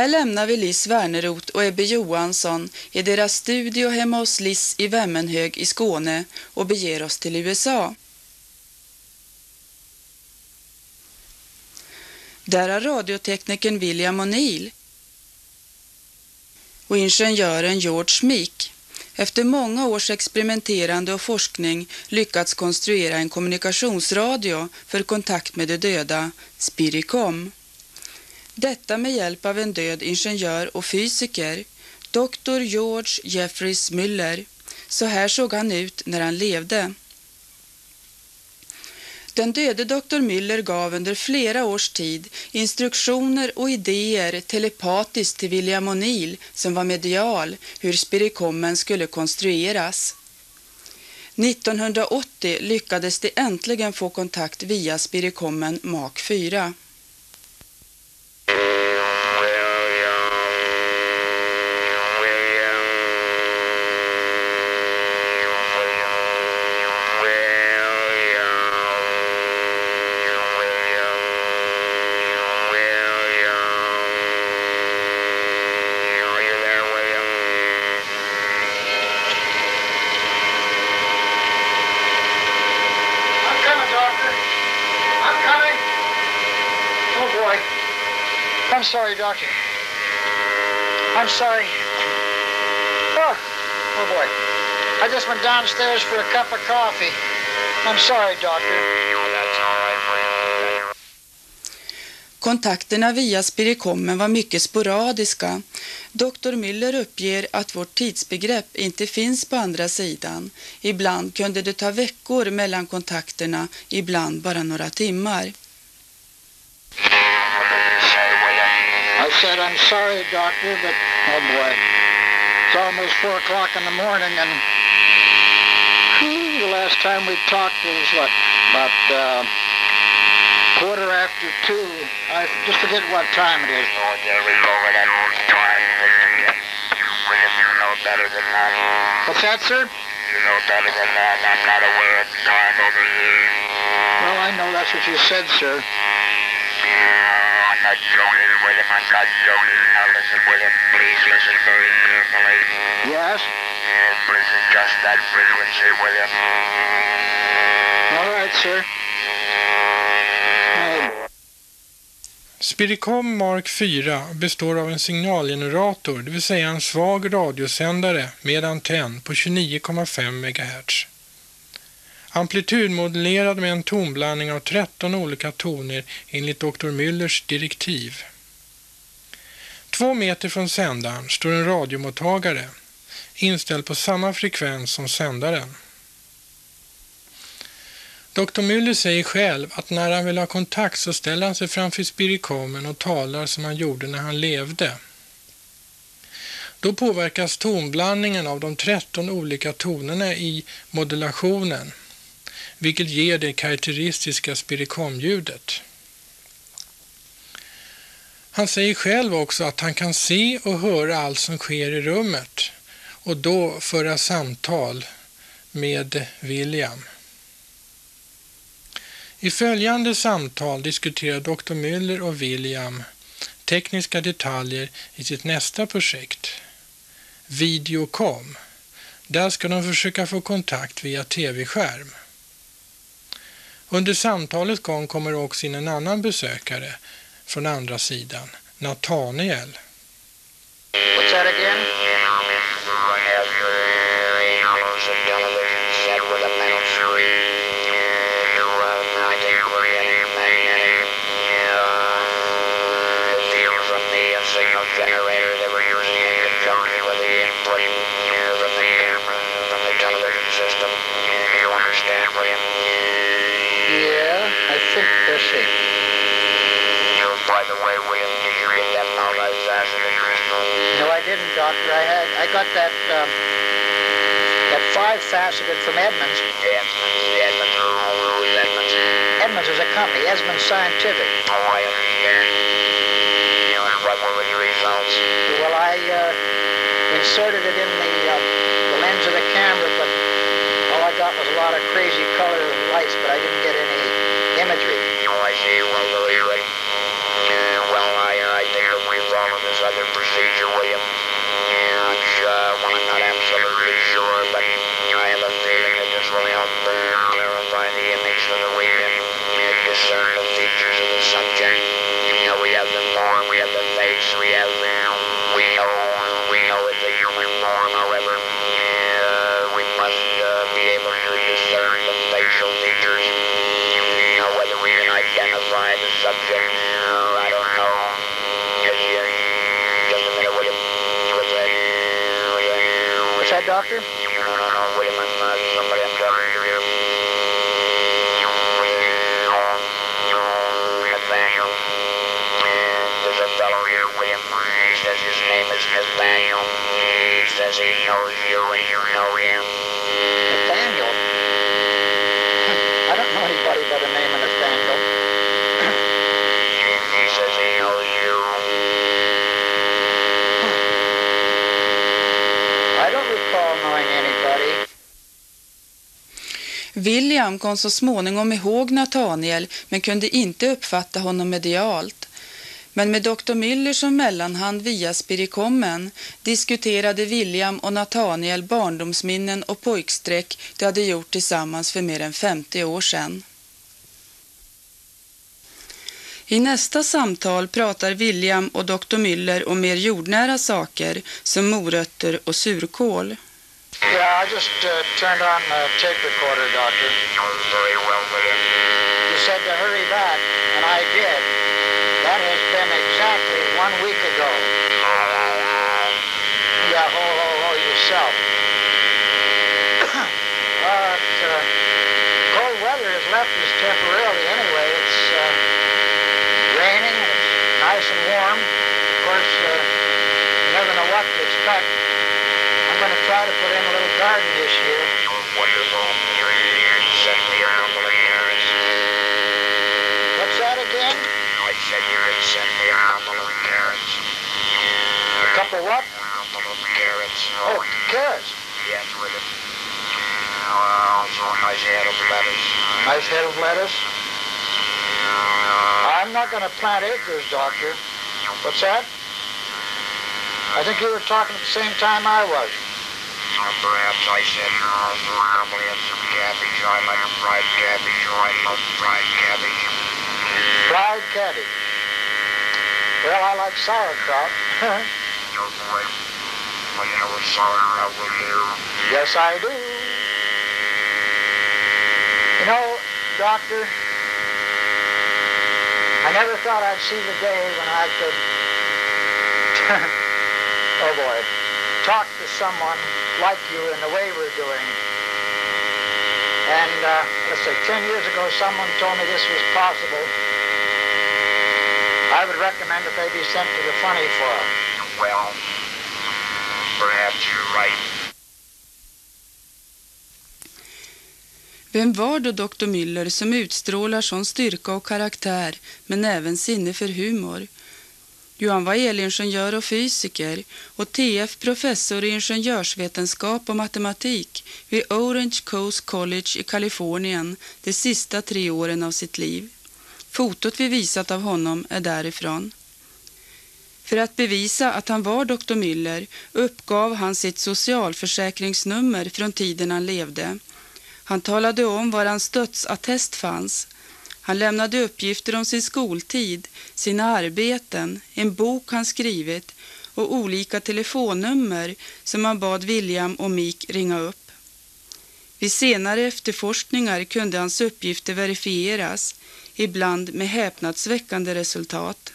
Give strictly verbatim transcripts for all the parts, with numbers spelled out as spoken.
Här lämnar vi Liss Werneroth och Ebbe Johansson i deras studio hemma hos Liss i Vemmenhög i Skåne och beger oss till U S A. Där har radioteknikern William O'Neill och ingenjören George Meek efter många års experimenterande och forskning lyckats konstruera en kommunikationsradio för kontakt med de döda, Spiricom. Detta med hjälp av en död ingenjör och fysiker, doktor George Jeffries Müller. Så här såg han ut när han levde. Den döde doktor Müller gav under flera års tid instruktioner och idéer telepatiskt till William O'Neill som var medial hur Spiricomen skulle konstrueras. nittonhundraåttio lyckades de äntligen få kontakt via Spiricomen Mark fyra. I'm sorry, doctor. I'm sorry. Oh, oh boy. I just went downstairs for a cup of coffee. I'm sorry, doctor. Kontakterna via Spiricomen var mycket sporadiska. doktor Müller uppger att vårt tidsbegrepp inte finns på andra sidan. Ibland kunde det ta veckor mellan kontakterna, ibland bara några timmar. I said, I'm sorry, doctor, but, oh boy, it's almost four o'clock in the morning, and whew, the last time we talked was, what, about uh, quarter after two. I just forget what time it is. What's that, sir? You know better than that. I'm not aware of time over here. Well, I know that's what you said, sir. I'm not joking with him. I'm not joking. Now listen with him. Please listen very carefully. Yes? Listen just that frequency with him. All right, sir. Spiricom Mark fyra består av en signalgenerator, det vill säga en svag radiosändare med antenn på tjugonio komma fem megahertz. Amplitudmodellerad med en tonblandning av tretton olika toner enligt doktor Müllers direktiv. Två meter från sändaren står en radiomottagare, inställd på samma frekvens som sändaren. doktor Müller säger själv att när han vill ha kontakt så ställer han sig framför Spiricomen och talar som han gjorde när han levde. Då påverkas tonblandningen av de tretton olika tonerna i modulationen, vilket ger det karaktäristiska Spiricom-ljudet. Han säger själv också att han kan se och höra allt som sker i rummet och då föra samtal med William. I följande samtal diskuterar doktor Müller och William tekniska detaljer i sitt nästa projekt, Videocom. Där ska de försöka få kontakt via tv-skärm. Under samtalets gång kommer också in en annan besökare från andra sidan, Nathaniel. What's that again? Generator that we're using in conjunction with the input from the camera, from the television system. You understand, William? Yeah, I think that's it. You, by the way, William, did you get that polarized acid in crystal? No, I didn't, doctor. I had, I got that, um, that five-faceted from Edmunds. Edmunds, Edmunds, who's Edmunds? Edmunds is a company, Edmunds Scientific. Oh, I understand. What were the results? Well, I uh, inserted it in the, uh, the lens of the camera, but all I got was a lot of crazy color and lights, but I didn't get any imagery. Oh, I see. Well, very good. Uh, well, I, I think that we problem this other Doctor? William, uh, somebody I'm talking to you. Nathaniel. There's a fellow here, William. He says his name is Nathaniel. He says he knows you and you know him. Nathaniel? I don't know anybody by the name of Nathaniel. He says he knows you. I don't recall knowing anybody. William kom så småningom ihåg Nathaniel men kunde inte uppfatta honom medialt. Men med doktor Müller som mellanhand via spirikommen diskuterade William och Nathaniel barndomsminnen och pojksträck de hade gjort tillsammans för mer än femtio år sedan. I nästa samtal pratar William och doktor Müller om mer jordnära saker som morötter och surkål. Yeah, I just uh, turned on the tape recorder, Doctor. Very well, William. You said to hurry back, and I did. That has been exactly one week ago. Yeah, ho, ho, ho, yourself. uh, it's, uh, cold weather has left us temporarily anyway. It's uh, raining, and it's nice and warm. Of course, uh, you never know what to expect. I'm going to try to put in a little garden this year. Wonderful. Send me around the carrots. What's that again? I said you could send me around the little carrots. A couple what? Around the little carrots. Oh, carrots. Yes, with it. Also a nice head of lettuce. Nice head of lettuce. I'm not going to plant acres, Doctor. What's that? I think you were talking at the same time I was. Or perhaps I said also probably have some cabbage. I like fried cabbage. Oh, I love fried cabbage. Fried cabbage. Well, I like sauerkraut. Oh boy. Well, you know what sauerkraut will do. Yes, I do. You know, Doctor, I never thought I'd see the day when I could, oh boy, talk to someone like you in the way we're doing. And, uh, let's say, ten years ago, someone told me this was possible. I would recommend that they be sent to the funny farm. Well, perhaps you're right. Vem var då doktor Müller som utstrålar sån styrka och karaktär men även sinne för humor? Jo, han var elingenjör och fysiker och T F professor i ingenjörsvetenskap och matematik vid Orange Coast College i Kalifornien de sista tre åren av sitt liv. Fotot vi visat av honom är därifrån. För att bevisa att han var doktor Müller uppgav han sitt socialförsäkringsnummer från tiden han levde. Han talade om var hans dödsattest fanns. Han lämnade uppgifter om sin skoltid, sina arbeten, en bok han skrivit och olika telefonnummer som han bad William och Mick ringa upp. Vid senare efterforskningar kunde hans uppgifter verifieras, ibland med häpnadsväckande resultat.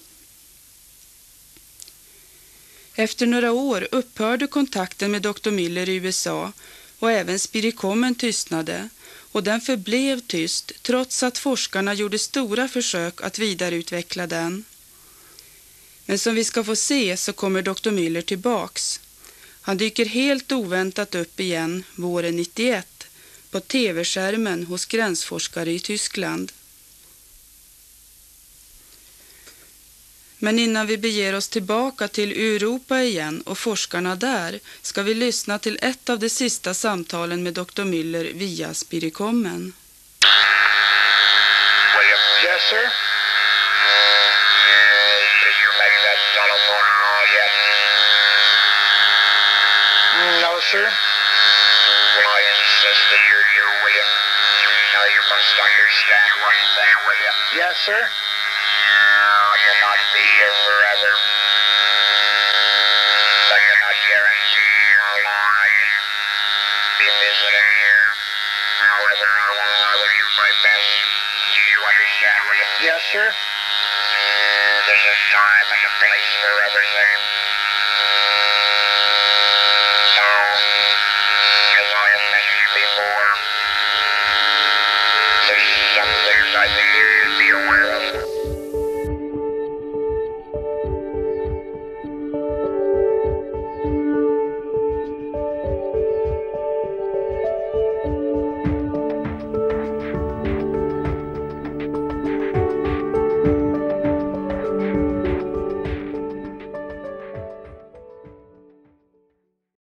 Efter några år upphörde kontakten med doktor Müller i U S A och även spirikommen tystnade, och den förblev tyst trots att forskarna gjorde stora försök att vidareutveckla den. Men som vi ska få se så kommer doktor Müller tillbaks. Han dyker helt oväntat upp igen våren nittioett på tv-skärmen hos gränsforskare i Tyskland. Men innan vi beger oss tillbaka till Europa igen och forskarna där ska vi lyssna till ett av de sista samtalen med doktor Müller via spirikommen. Yes, sir? Did you make that telephone call yet? No, sir. Well, I insist that you do, William. Now you must understand one thing, William. Yes, sir? You cannot be here forever. So you're not guaranteed how long I can be visiting here. However, I will, I will do my best. Do you understand, William? Yes, sir? There's a time and a place for everything. Now as I have mentioned before, the substance I think